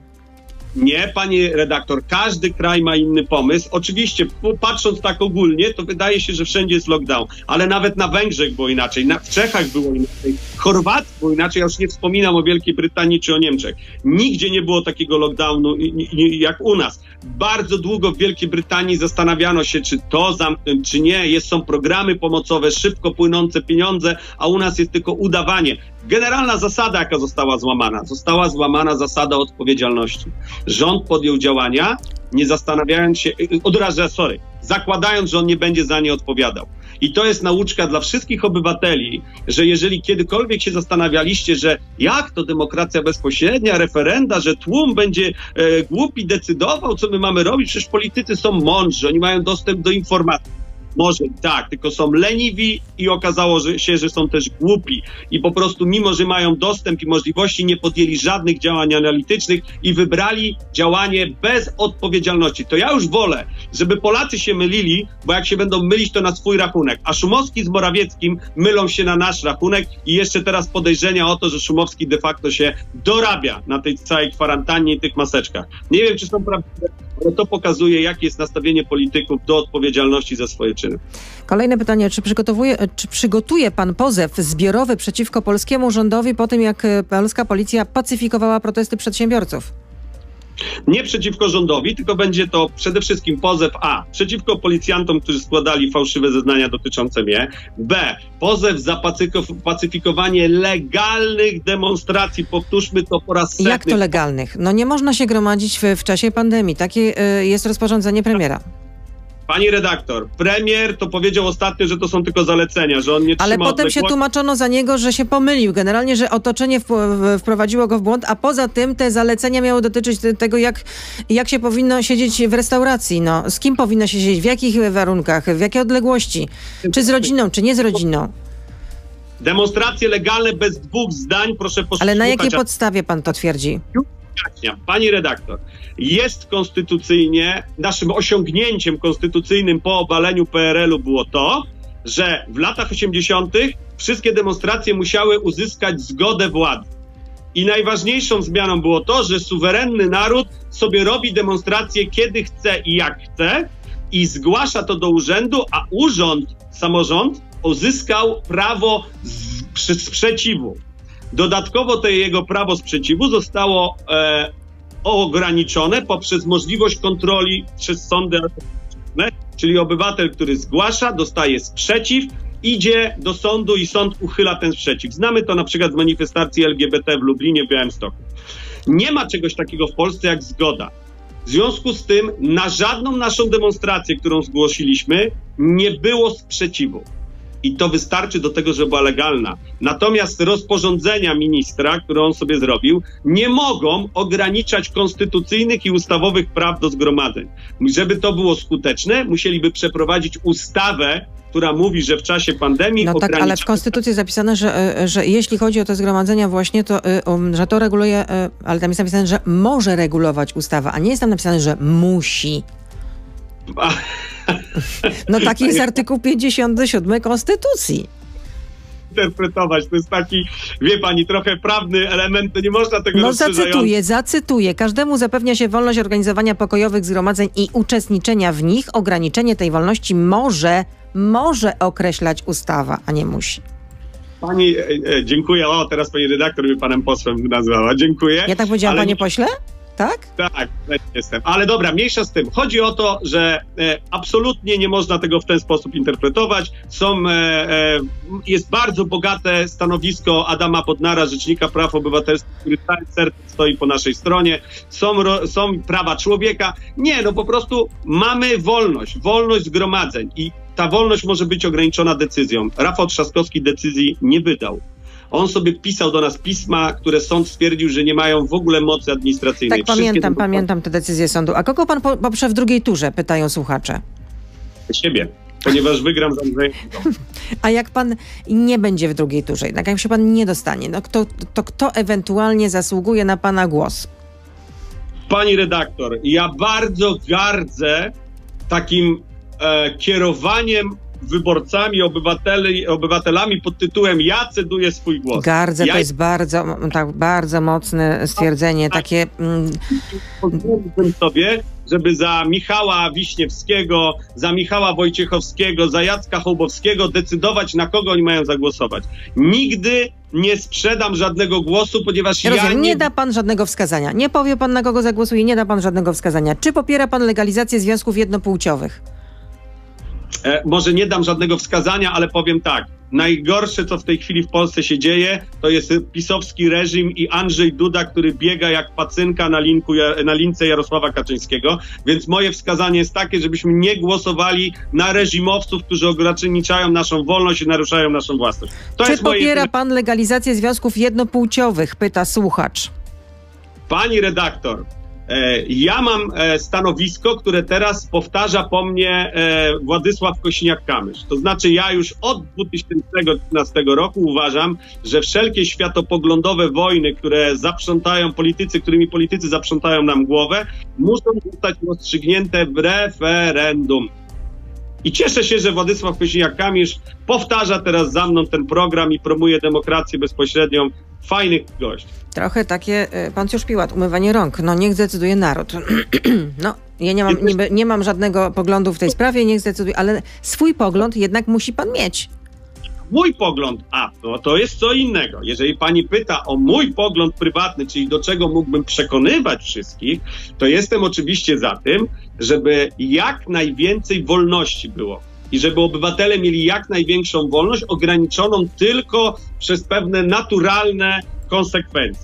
Nie, pani redaktor, każdy kraj ma inny pomysł. Oczywiście, patrząc tak ogólnie, to wydaje się, że wszędzie jest lockdown, ale nawet na Węgrzech było inaczej, na, w Czechach było inaczej, w Chorwacji było inaczej, ja już nie wspominam o Wielkiej Brytanii czy o Niemczech. Nigdzie nie było takiego lockdownu jak u nas. Bardzo długo w Wielkiej Brytanii zastanawiano się, czy to zamknąć, czy nie. Jest, są programy pomocowe, szybko płynące pieniądze, a u nas jest tylko udawanie. Generalna zasada, jaka została złamana, została złamana zasada odpowiedzialności. Rząd podjął działania, nie zastanawiając się, od razu, sorry, zakładając, że on nie będzie za nie odpowiadał. I to jest nauczka dla wszystkich obywateli, że jeżeli kiedykolwiek się zastanawialiście, że jak to demokracja bezpośrednia, referenda, że tłum będzie e, głupi decydował, co my mamy robić, przecież politycy są mądrzy, oni mają dostęp do informacji. Może tak, tylko są leniwi i okazało że się, że są też głupi i po prostu mimo, że mają dostęp i możliwości, nie podjęli żadnych działań analitycznych i wybrali działanie bez odpowiedzialności. To ja już wolę, żeby Polacy się mylili, bo jak się będą mylić, to na swój rachunek, a Szumowski z Morawieckim mylą się na nasz rachunek i jeszcze teraz podejrzenia o to, że Szumowski de facto się dorabia na tej całej kwarantannie i tych maseczkach. Nie wiem, czy są prawdziwe, ale to pokazuje, jakie jest nastawienie polityków do odpowiedzialności za swoje czyny. Kolejne pytanie. Czy przygotowuje, czy przygotuje pan pozew zbiorowy przeciwko polskiemu rządowi po tym, jak polska policja pacyfikowała protesty przedsiębiorców? Nie przeciwko rządowi, tylko będzie to przede wszystkim pozew A. Przeciwko policjantom, którzy składali fałszywe zeznania dotyczące mnie. B. Pozew za pacyfikowanie legalnych demonstracji. Powtórzmy to po raz setny. Jak to legalnych? No nie można się gromadzić w, w czasie pandemii. Takie y, jest rozporządzenie premiera. Pani redaktor, premier to powiedział ostatnio, że to są tylko zalecenia, że on nie trzyma Ale potem odległości. się tłumaczono za niego, że się pomylił. Generalnie, że otoczenie wprowadziło go w błąd, a poza tym te zalecenia miały dotyczyć tego, jak, jak się powinno siedzieć w restauracji. No, z kim powinno się siedzieć, w jakich warunkach, w jakiej odległości. Czy z rodziną, czy nie z rodziną. Demonstracje legalne bez dwóch zdań, proszę posłuchać. Ale na jakiej podstawie pan to twierdzi? Pani redaktor, jest konstytucyjnie, naszym osiągnięciem konstytucyjnym po obaleniu P R L u było to, że w latach osiemdziesiątych wszystkie demonstracje musiały uzyskać zgodę władzy. I najważniejszą zmianą było to, że suwerenny naród sobie robi demonstracje kiedy chce i jak chce i zgłasza to do urzędu, a urząd, samorząd uzyskał prawo z, sprzeciwu. Dodatkowo to jego prawo sprzeciwu zostało e, ograniczone poprzez możliwość kontroli przez sądy administracyjne, czyli obywatel, który zgłasza, dostaje sprzeciw, idzie do sądu i sąd uchyla ten sprzeciw. Znamy to na przykład z manifestacji L G B T w Lublinie, w Białymstoku. Nie ma czegoś takiego w Polsce jak zgoda. W związku z tym na żadną naszą demonstrację, którą zgłosiliśmy, nie było sprzeciwu. I to wystarczy do tego, żeby była legalna. Natomiast rozporządzenia ministra, które on sobie zrobił, nie mogą ograniczać konstytucyjnych i ustawowych praw do zgromadzeń. Żeby to było skuteczne, musieliby przeprowadzić ustawę, która mówi, że w czasie pandemii... No tak, ale w Konstytucji jest zapisane, że, że jeśli chodzi o te zgromadzenia właśnie, to, że to reguluje, ale tam jest napisane, że może regulować ustawa, a nie jest tam napisane, że musi. No taki jest artykuł pięćdziesiąty siódmy Konstytucji. Interpretować, to jest taki, wie pani, trochę prawny element, to nie można tego No rozszerzając... zacytuję, zacytuję. Każdemu zapewnia się wolność organizowania pokojowych zgromadzeń i uczestniczenia w nich. Ograniczenie tej wolności może, może określać ustawa, a nie musi. Pani, e, e, dziękuję. O, teraz pani redaktor mnie panem posłem nazwała. Dziękuję. Ja tak powiedziałam, panie pośle? Tak? Tak, jestem. Ale dobra, mniejsza z tym. Chodzi o to, że e, absolutnie nie można tego w ten sposób interpretować. Są, e, e, jest bardzo bogate stanowisko Adama Bodnara, Rzecznika Praw Obywatelskich, który całym sercem stoi po naszej stronie. Są, ro, są prawa człowieka. Nie, no po prostu mamy wolność, wolność zgromadzeń i ta wolność może być ograniczona decyzją. Rafał Trzaskowski decyzji nie wydał. On sobie pisał do nas pisma, które sąd stwierdził, że nie mają w ogóle mocy administracyjnej. Tak, Wszystkie pamiętam, pamiętam te decyzje sądu. A kogo pan poprze w drugiej turze, pytają słuchacze? Siebie, ponieważ wygram z Andrzejem. A jak pan nie będzie w drugiej turze, jednak jak się pan nie dostanie, no kto, to kto ewentualnie zasługuje na pana głos? Pani redaktor, ja bardzo gardzę takim e, kierowaniem wyborcami, obywateli, obywatelami pod tytułem ja ceduję swój głos. Gardzę ja to jest bardzo, tak, bardzo mocne stwierdzenie, takie... Mm... Pozwoliłbym sobie, żeby za Michała Wiśniewskiego, za Michała Wojciechowskiego, za Jacka Hołbowskiego decydować, na kogo oni mają zagłosować. Nigdy nie sprzedam żadnego głosu, ponieważ ja, ja rozumiem, nie... nie da pan żadnego wskazania. Nie powie pan, na kogo zagłosuje, nie da pan żadnego wskazania. Czy popiera pan legalizację związków jednopłciowych? E, może nie dam żadnego wskazania, ale powiem tak. Najgorsze, co w tej chwili w Polsce się dzieje, to jest pisowski reżim i Andrzej Duda, który biega jak pacynka na, linku, na lince Jarosława Kaczyńskiego. Więc moje wskazanie jest takie, żebyśmy nie głosowali na reżimowców, którzy ograniczają naszą wolność i naruszają naszą własność. To Czy jest moje... popiera pan legalizację związków jednopłciowych? Pyta słuchacz. Pani redaktor, ja mam stanowisko, które teraz powtarza po mnie Władysław Kosiniak-Kamysz. To znaczy ja już od dwa tysiące trzynastego roku uważam, że wszelkie światopoglądowe wojny, które zaprzątają politycy, którymi politycy zaprzątają nam głowę, muszą zostać rozstrzygnięte w referendum. I cieszę się, że Władysław Kosiniak-Kamysz powtarza teraz za mną ten program i promuje demokrację bezpośrednią. Fajnych gości. Trochę takie, Poncjusz Piłat, umywanie rąk. No niech zdecyduje naród. No, ja nie mam, nie, nie mam żadnego poglądu w tej sprawie, niech zdecyduje, ale swój pogląd jednak musi pan mieć. Mój pogląd, a no to jest co innego. Jeżeli pani pyta o mój pogląd prywatny, czyli do czego mógłbym przekonywać wszystkich, to jestem oczywiście za tym, żeby jak najwięcej wolności było. I żeby obywatele mieli jak największą wolność, ograniczoną tylko przez pewne naturalne konsekwencje.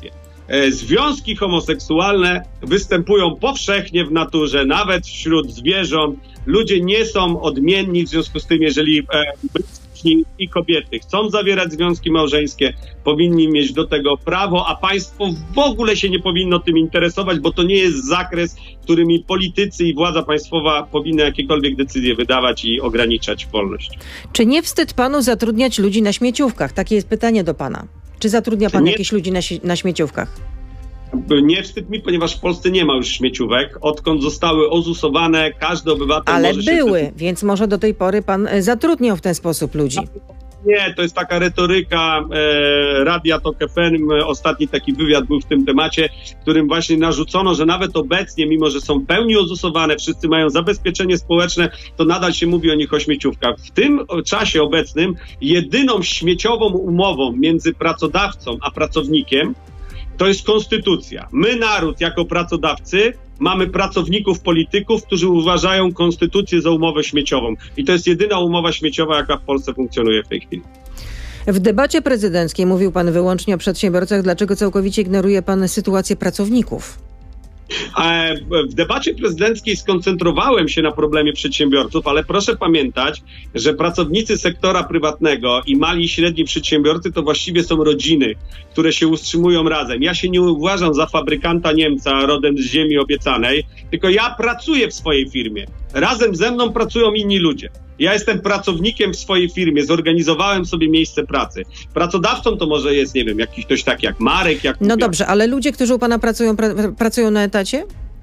E, związki homoseksualne występują powszechnie w naturze, nawet wśród zwierząt. Ludzie nie są odmienni, w związku z tym, jeżeli e, mężczyźni i kobiety chcą zawierać związki małżeńskie, powinni mieć do tego prawo, a państwo w ogóle się nie powinno tym interesować, bo to nie jest zakres, którymi politycy i władza państwowa powinny jakiekolwiek decyzje wydawać i ograniczać wolność. Czy nie wstyd panu zatrudniać ludzi na śmieciówkach? Takie jest pytanie do pana. Czy zatrudnia pan nie, jakieś ludzi na, na śmieciówkach? Nie wstyd mi, ponieważ w Polsce nie ma już śmieciówek. Odkąd zostały ozusowane, każdy obywatel Ale może były, się... więc może do tej pory pan zatrudniał w ten sposób ludzi. Nie, to jest taka retoryka e, Radia Tok F M. Ostatni taki wywiad był w tym temacie, w którym właśnie narzucono, że nawet obecnie, mimo że są pełni ozusowane, wszyscy mają zabezpieczenie społeczne, to nadal się mówi o nich o śmieciówkach. W tym czasie obecnym jedyną śmieciową umową między pracodawcą a pracownikiem to jest konstytucja. My, naród, jako pracodawcy, mamy pracowników, polityków, którzy uważają konstytucję za umowę śmieciową. I to jest jedyna umowa śmieciowa, jaka w Polsce funkcjonuje w tej chwili. W debacie prezydenckiej mówił pan wyłącznie o przedsiębiorcach. Dlaczego całkowicie ignoruje pan sytuację pracowników? W debacie prezydenckiej skoncentrowałem się na problemie przedsiębiorców, ale proszę pamiętać, że pracownicy sektora prywatnego i mali i średni przedsiębiorcy to właściwie są rodziny, które się utrzymują razem. Ja się nie uważam za fabrykanta Niemca rodem z ziemi obiecanej, tylko ja pracuję w swojej firmie. Razem ze mną pracują inni ludzie. Ja jestem pracownikiem w swojej firmie, zorganizowałem sobie miejsce pracy. Pracodawcą to może jest, nie wiem, jakiś ktoś taki jak Marek. Jak no dobrze, ale ludzie, którzy u pana pracują, pra, pracują na etacie?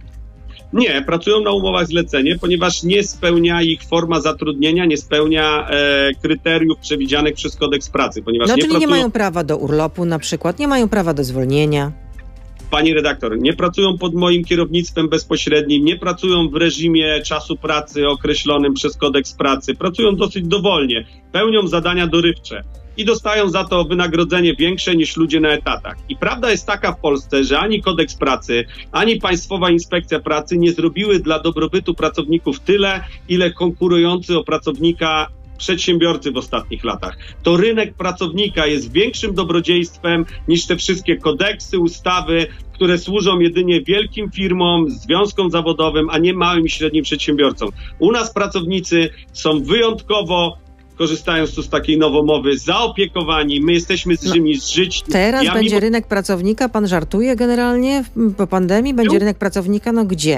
Nie, pracują na umowach zlecenie, ponieważ nie spełnia ich forma zatrudnienia, nie spełnia e, kryteriów przewidzianych przez kodeks pracy. Ponieważ no nie czyli pracują... nie mają prawa do urlopu na przykład, nie mają prawa do zwolnienia. Pani redaktor, nie pracują pod moim kierownictwem bezpośrednim, nie pracują w reżimie czasu pracy określonym przez kodeks pracy, pracują dosyć dowolnie, pełnią zadania dorywcze i dostają za to wynagrodzenie większe niż ludzie na etatach. I prawda jest taka w Polsce, że ani kodeks pracy, ani Państwowa Inspekcja Pracy nie zrobiły dla dobrobytu pracowników tyle, ile konkurujący o pracownika przedsiębiorcy w ostatnich latach. To rynek pracownika jest większym dobrodziejstwem niż te wszystkie kodeksy, ustawy, które służą jedynie wielkim firmom, związkom zawodowym, a nie małym i średnim przedsiębiorcom. U nas pracownicy są wyjątkowo, korzystając tu z takiej nowomowy, zaopiekowani. My jesteśmy z nimi no, zżyci. Teraz ja będzie mimo... rynek pracownika? Pan żartuje generalnie? Po pandemii będzie no. rynek pracownika? No gdzie?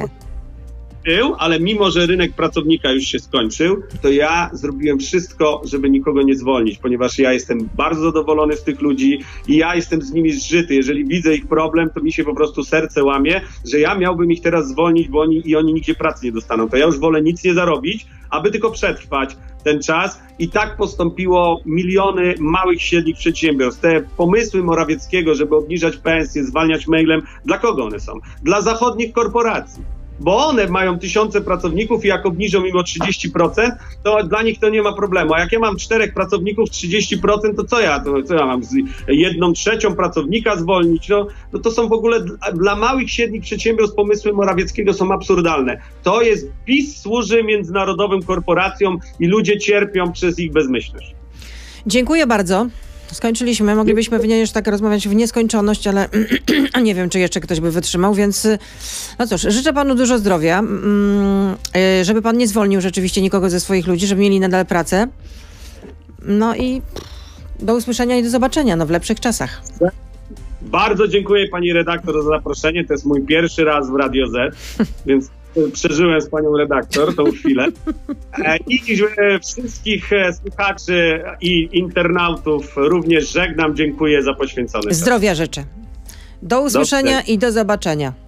Był, ale mimo, że rynek pracownika już się skończył, to ja zrobiłem wszystko, żeby nikogo nie zwolnić, ponieważ ja jestem bardzo zadowolony z tych ludzi i ja jestem z nimi zżyty. Jeżeli widzę ich problem, to mi się po prostu serce łamie, że ja miałbym ich teraz zwolnić, bo oni i oni nigdzie pracy nie dostaną. To ja już wolę nic nie zarobić, aby tylko przetrwać ten czas. I tak postąpiło miliony małych, średnich przedsiębiorstw. Te pomysły Morawieckiego, żeby obniżać pensje, zwalniać mailem, dla kogo one są? Dla zachodnich korporacji. Bo one mają tysiące pracowników i jak obniżą im o trzydzieści procent, to dla nich to nie ma problemu. A jak ja mam czterech pracowników, trzydzieści procent, to co ja? To, co ja mam? Jedną trzecią pracownika zwolnić? No, no to są w ogóle dla, dla małych, średnich przedsiębiorstw pomysły Morawieckiego są absurdalne. To jest, PiS służy międzynarodowym korporacjom i ludzie cierpią przez ich bezmyślność. Dziękuję bardzo. Skończyliśmy. Moglibyśmy również tak rozmawiać w nieskończoność, ale nie wiem, czy jeszcze ktoś by wytrzymał, więc no cóż, życzę panu dużo zdrowia, żeby pan nie zwolnił rzeczywiście nikogo ze swoich ludzi, żeby mieli nadal pracę. No i do usłyszenia i do zobaczenia no, w lepszych czasach. Bardzo dziękuję pani redaktor za zaproszenie. To jest mój pierwszy raz w Radio Z, więc przeżyłem z panią redaktor tą chwilę. I wszystkich słuchaczy i internautów również żegnam. Dziękuję za poświęcony czas. Zdrowia życzę. Do usłyszenia do i do zobaczenia.